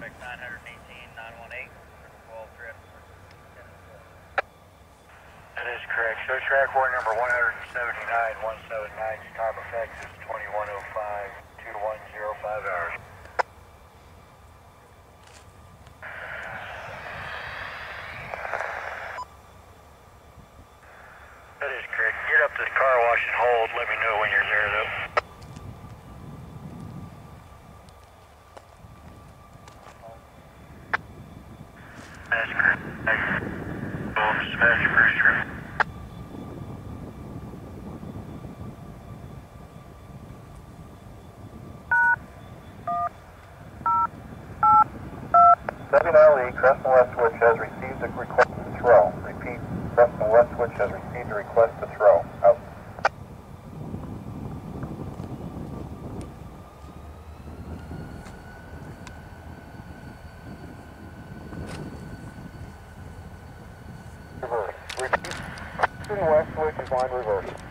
CSX 918, 918, 12 drift. That is correct. Show track warning number 179, 179. Time effect is 21:05, 21:05 hours. That is correct. Get up to the car wash and hold. Let me know when you're there, though. That's correct. Smash pressure. WLE, Creston West Switch has received a request to throw. Repeat, Creston West Switch has received a request to throw. Out. Reverse. Repeat, Creston West Switch is line reverse.